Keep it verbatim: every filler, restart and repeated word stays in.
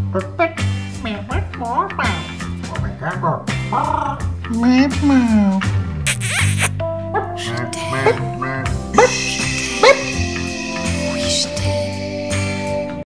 Tức tích, mèo bắt bó vào. Còn mày khác không? Mép màu.